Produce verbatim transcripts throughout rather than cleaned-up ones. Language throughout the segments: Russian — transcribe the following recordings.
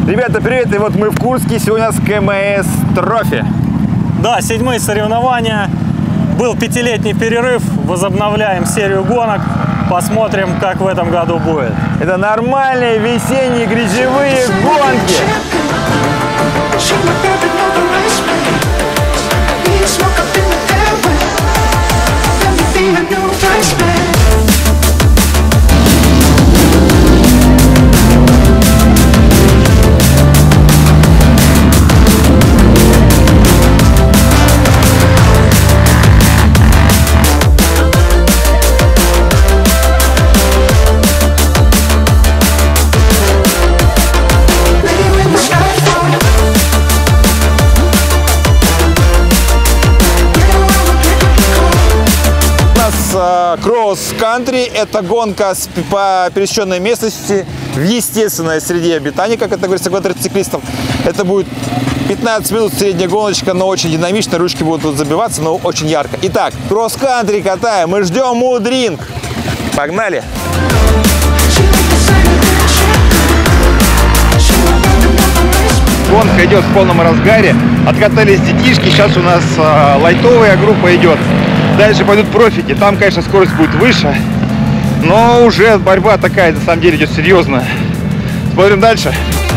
Ребята, привет! И вот мы в Курске, сегодня с КМС Трофи. Да, седьмые соревнования. Был пятилетний перерыв, возобновляем серию гонок. Посмотрим, как в этом году будет. Это нормальные весенние грязевые гонки. Кросс-кантри – это гонка по пересеченной местности в естественной среде обитания, как это говорится квадроциклистам. Это будет пятнадцать минут средняя гоночка, но очень динамично, ручки будут тут забиваться, но очень ярко. Итак, кросс-кантри катаем, мы ждем мудринг. Погнали! Гонка идет в полном разгаре, откатались детишки, сейчас у нас э, лайтовая группа идет. Дальше пойдут профики, там, конечно, скорость будет выше, но уже борьба такая, на самом деле, идет серьезная. Смотрим дальше.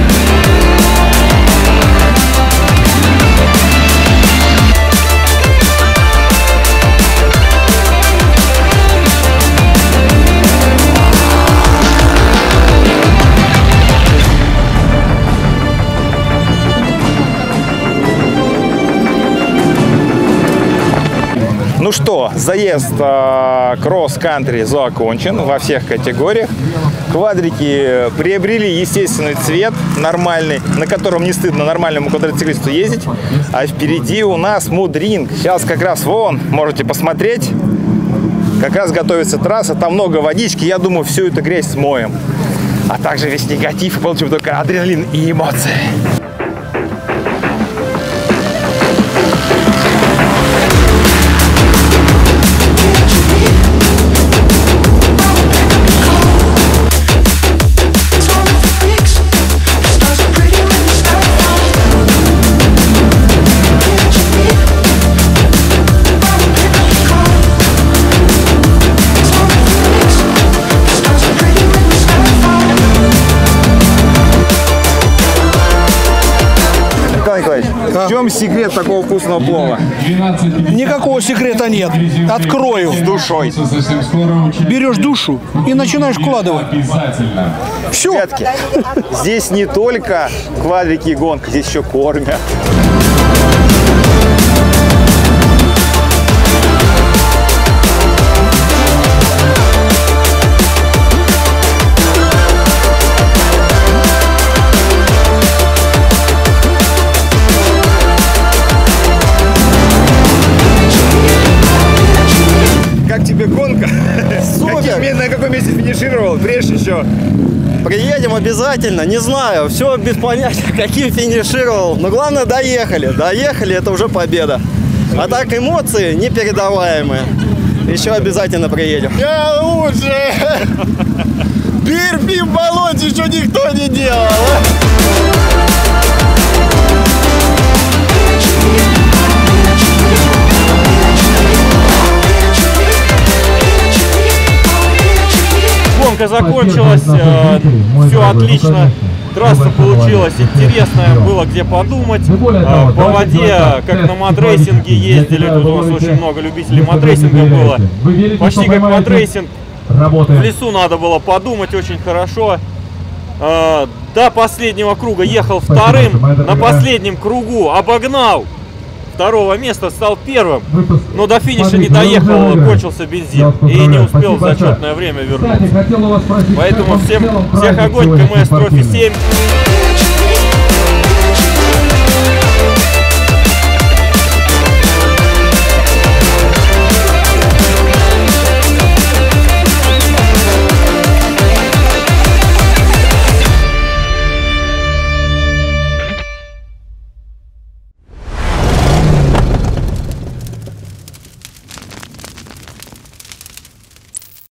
Ну что, заезд э, кросс-кантри закончен во всех категориях. Квадрики приобрели естественный цвет, нормальный, на котором не стыдно нормальному квадроциклисту ездить. А впереди у нас мудринг. Сейчас как раз вон, можете посмотреть, как раз готовится трасса, там много водички. Я думаю, всю эту грязь смоем. А также весь негатив, и получим только адреналин и эмоции. В чем секрет такого вкусного плова? Никакого секрета нет. Открою. С душой. Берешь душу и начинаешь вкладывать. Все. Ребятки, здесь не только квадрики и гонка, здесь еще кормят. Как тебе гонка? Какие, на каком месте финишировал? Прежде еще. Приедем обязательно, не знаю, все без понятия, каким финишировал. Но главное, доехали. Доехали, это уже победа. А так эмоции непередаваемые. Еще обязательно приедем. Я лучше! Бирпи в болоте еще никто не делал. Гонка закончилась, э, все отлично, трасса получилась интересная, было где подумать. Э, по воде, как на мадрейсинге ездили, тут у нас очень много любителей мадрейсинга было. Почти как мадрейсинг, в лесу надо было подумать очень хорошо. Э, до последнего круга ехал вторым, на последнем кругу обогнал. Второго места стал первым, но до финиша не доехал, кончился бензин и не успел в зачетное время вернуться. Поэтому всем, всех огонь, КМС Трофи семь.